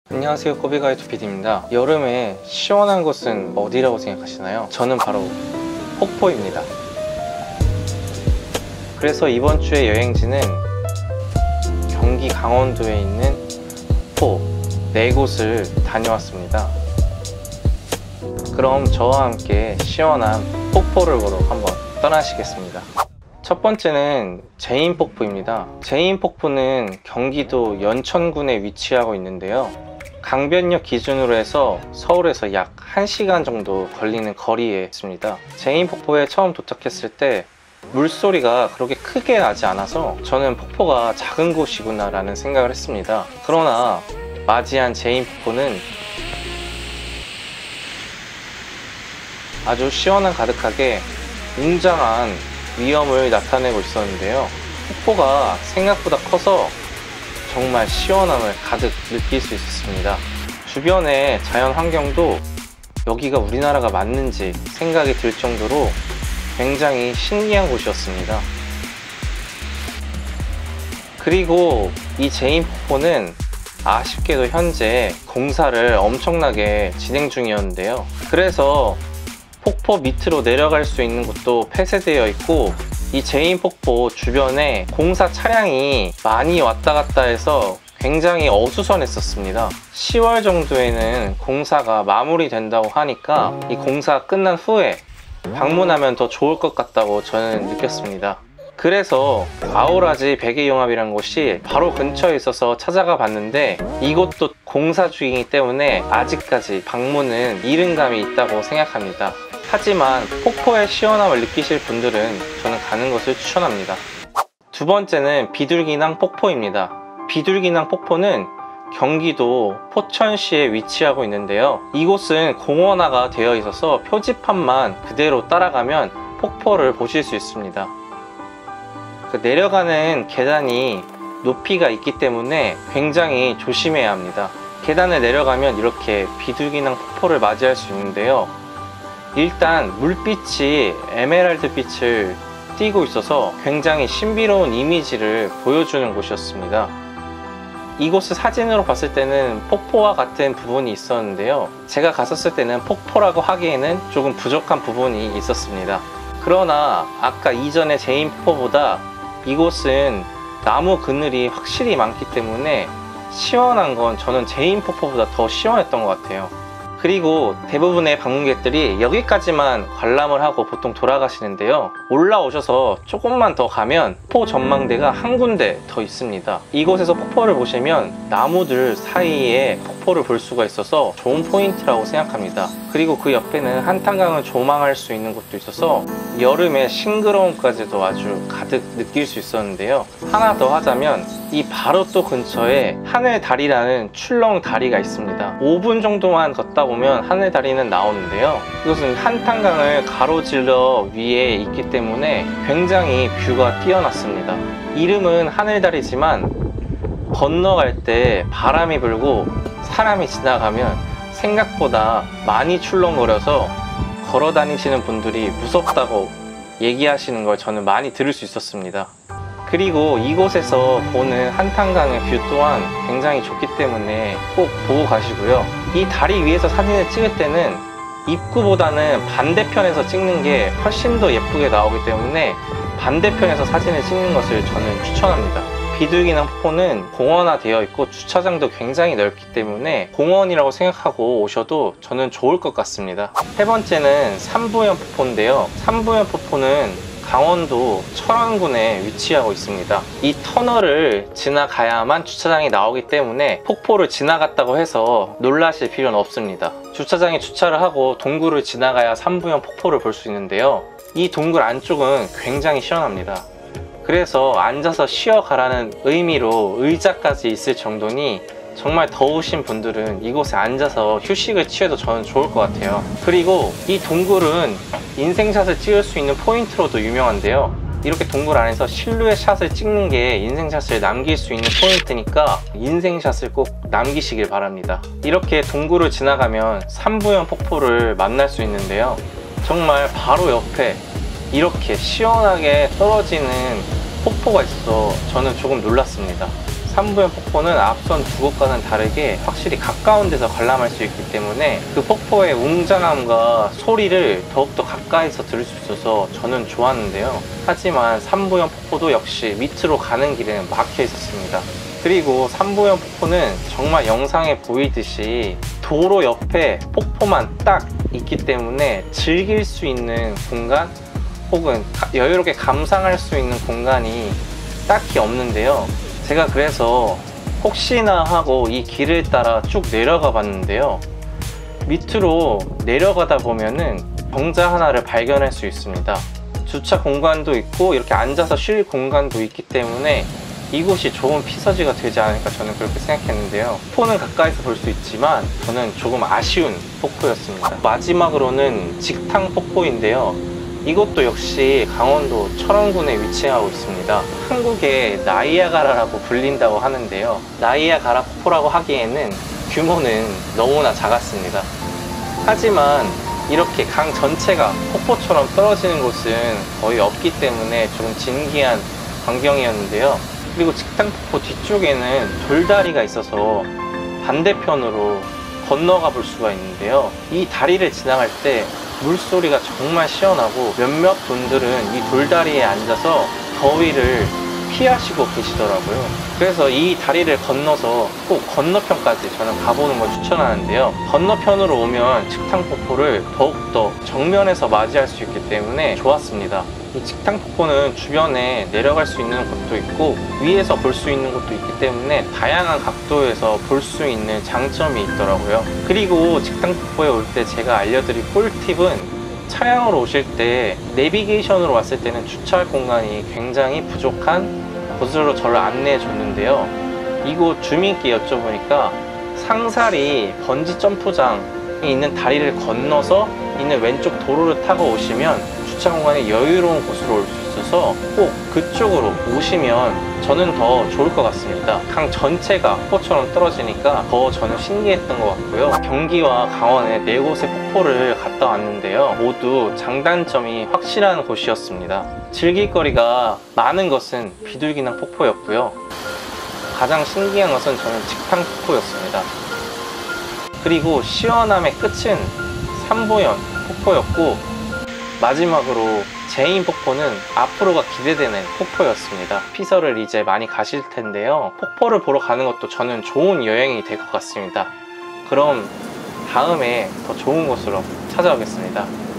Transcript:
안녕하세요, 꼬비가이드 PD입니다. 여름에 시원한 곳은 어디라고 생각하시나요? 저는 바로 폭포입니다. 그래서 이번 주의 여행지는 경기 강원도에 있는 폭포 4곳을 다녀왔습니다. 그럼 저와 함께 시원한 폭포를 보러 한번 떠나시겠습니다. 첫 번째는 제인폭포입니다. 제인폭포는 경기도 연천군에 위치하고 있는데요, 강변역 기준으로 해서 서울에서 약 1시간 정도 걸리는 거리에 있습니다. 제인폭포에 처음 도착했을 때 물소리가 그렇게 크게 나지 않아서 저는 폭포가 작은 곳이구나 라는 생각을 했습니다. 그러나 맞이한 제인폭포는 아주 시원함 가득하게 웅장한 위험을 나타내고 있었는데요, 폭포가 생각보다 커서 정말 시원함을 가득 느낄 수 있었습니다. 주변의 자연 환경도 여기가 우리나라가 맞는지 생각이 들 정도로 굉장히 신기한 곳이었습니다. 그리고 이 제인폭포는 아쉽게도 현재 공사를 엄청나게 진행 중이었는데요, 그래서 폭포 밑으로 내려갈 수 있는 곳도 폐쇄되어 있고, 이 제인폭포 주변에 공사 차량이 많이 왔다 갔다 해서 굉장히 어수선했었습니다. 10월 정도에는 공사가 마무리된다고 하니까 이 공사 끝난 후에 방문하면 더 좋을 것 같다고 저는 느꼈습니다. 그래서 아오라지 베개용합이라는 곳이 바로 근처에 있어서 찾아가 봤는데, 이곳도 공사 중이기 때문에 아직까지 방문은 이른 감이 있다고 생각합니다. 하지만 폭포의 시원함을 느끼실 분들은 저는 가는 것을 추천합니다. 두 번째는 비둘기낭 폭포입니다. 비둘기낭 폭포는 경기도 포천시에 위치하고 있는데요, 이곳은 공원화가 되어 있어서 표지판만 그대로 따라가면 폭포를 보실 수 있습니다. 내려가는 계단이 높이가 있기 때문에 굉장히 조심해야 합니다. 계단을 내려가면 이렇게 비둘기낭 폭포를 맞이할 수 있는데요, 일단 물빛이 에메랄드 빛을 띠고 있어서 굉장히 신비로운 이미지를 보여주는 곳이었습니다. 이곳을 사진으로 봤을 때는 폭포와 같은 부분이 있었는데요, 제가 갔었을 때는 폭포라고 하기에는 조금 부족한 부분이 있었습니다. 그러나 아까 이전의 제인폭포보다 이곳은 나무 그늘이 확실히 많기 때문에 시원한 건 저는 제인폭포보다 더 시원했던 것 같아요. 그리고 대부분의 방문객들이 여기까지만 관람을 하고 보통 돌아가시는데요, 올라오셔서 조금만 더 가면 폭포 전망대가 한 군데 더 있습니다. 이곳에서 폭포를 보시면 나무들 사이에 폭포를 볼 수가 있어서 좋은 포인트라고 생각합니다. 그리고 그 옆에는 한탄강을 조망할 수 있는 곳도 있어서 여름의 싱그러움까지도 아주 가득 느낄 수 있었는데요, 하나 더 하자면 이 바로 또 근처에 하늘다리라는 출렁다리가 있습니다. 5분 정도만 걷다 보면 하늘다리는 나오는데요, 이것은 한탄강을 가로질러 위에 있기 때문에 굉장히 뷰가 뛰어났습니다. 이름은 하늘다리지만 건너갈 때 바람이 불고 사람이 지나가면 생각보다 많이 출렁거려서 걸어 다니시는 분들이 무섭다고 얘기하시는 걸 저는 많이 들을 수 있었습니다. 그리고 이곳에서 보는 한탄강의 뷰 또한 굉장히 좋기 때문에 꼭 보고 가시고요, 이 다리 위에서 사진을 찍을 때는 입구보다는 반대편에서 찍는 게 훨씬 더 예쁘게 나오기 때문에 반대편에서 사진을 찍는 것을 저는 추천합니다. 비둘기낭 폭포는 공원화 되어 있고 주차장도 굉장히 넓기 때문에 공원이라고 생각하고 오셔도 저는 좋을 것 같습니다. 세 번째는 삼부연 폭포인데요, 삼부연 폭포는 강원도 철원군에 위치하고 있습니다. 이 터널을 지나가야만 주차장이 나오기 때문에 폭포를 지나갔다고 해서 놀라실 필요는 없습니다. 주차장에 주차를 하고 동굴을 지나가야 삼부연 폭포를 볼 수 있는데요, 이 동굴 안쪽은 굉장히 시원합니다. 그래서 앉아서 쉬어가라는 의미로 의자까지 있을 정도니 정말 더우신 분들은 이곳에 앉아서 휴식을 취해도 저는 좋을 것 같아요. 그리고 이 동굴은 인생샷을 찍을 수 있는 포인트로도 유명한데요, 이렇게 동굴 안에서 실루엣 샷을 찍는 게 인생샷을 남길 수 있는 포인트니까 인생샷을 꼭 남기시길 바랍니다. 이렇게 동굴을 지나가면 삼부연 폭포를 만날 수 있는데요, 정말 바로 옆에 이렇게 시원하게 떨어지는 폭포가 있어서 저는 조금 놀랐습니다. 삼부연 폭포는 앞선 두 곳과는 다르게 확실히 가까운 데서 관람할 수 있기 때문에 그 폭포의 웅장함과 소리를 더욱더 가까이서 들을 수 있어서 저는 좋았는데요. 하지만 삼부연 폭포도 역시 밑으로 가는 길에는 막혀 있었습니다. 그리고 삼부연 폭포는 정말 영상에 보이듯이 도로 옆에 폭포만 딱 있기 때문에 즐길 수 있는 공간 혹은 여유롭게 감상할 수 있는 공간이 딱히 없는데요. 제가 그래서 혹시나 하고 이 길을 따라 쭉 내려가 봤는데요. 밑으로 내려가다 보면은 정자 하나를 발견할 수 있습니다. 주차 공간도 있고 이렇게 앉아서 쉴 공간도 있기 때문에 이곳이 좋은 피서지가 되지 않을까 저는 그렇게 생각했는데요. 폭포는 가까이서 볼 수 있지만 저는 조금 아쉬운 폭포였습니다. 마지막으로는 직탕 폭포인데요. 이것도 역시 강원도 철원군에 위치하고 있습니다. 한국의 나이아가라라고 불린다고 하는데요. 나이아가라 폭포라고 하기에는 규모는 너무나 작았습니다. 하지만 이렇게 강 전체가 폭포처럼 떨어지는 곳은 거의 없기 때문에 조금 진기한 광경이었는데요. 그리고 직탕폭포 뒤쪽에는 돌다리가 있어서 반대편으로 건너가 볼 수가 있는데요. 이 다리를 지나갈 때 물소리가 정말 시원하고 몇몇 분들은 이 돌다리에 앉아서 더위를 피하시고 계시더라고요. 그래서 이 다리를 건너서 꼭 건너편까지 저는 가보는 걸 추천하는데요. 건너편으로 오면 직탕폭포를 더욱더 정면에서 맞이할 수 있기 때문에 좋았습니다. 이 직탕폭포는 주변에 내려갈 수 있는 곳도 있고 위에서 볼 수 있는 곳도 있기 때문에 다양한 각도에서 볼 수 있는 장점이 있더라고요. 그리고 직탕폭포에 올 때 제가 알려드릴 꿀팁은 차량으로 오실 때 내비게이션으로 왔을 때는 주차할 공간이 굉장히 부족한 곳으로 저를 안내해 줬는데요. 이곳 주민께 여쭤보니까 상사리 번지 점프장이 있는 다리를 건너서 있는 왼쪽 도로를 타고 오시면 주차 공간이 여유로운 곳으로 올 수 있어서 꼭 그쪽으로 오시면 저는 더 좋을 것 같습니다. 강 전체가 폭포처럼 떨어지니까 더 저는 신기했던 것 같고요. 경기와 강원의 4곳의 폭포를 갔다 왔는데요. 모두 장단점이 확실한 곳이었습니다. 즐길 거리가 많은 것은 비둘기낭 폭포였고요. 가장 신기한 것은 저는 직탕 폭포였습니다. 그리고 시원함의 끝은 삼부연 폭포였고 마지막으로 제인 폭포는 앞으로가 기대되는 폭포였습니다. 피서를 이제 많이 가실 텐데요. 폭포를 보러 가는 것도 저는 좋은 여행이 될 것 같습니다. 그럼 다음에 더 좋은 곳으로 찾아오겠습니다.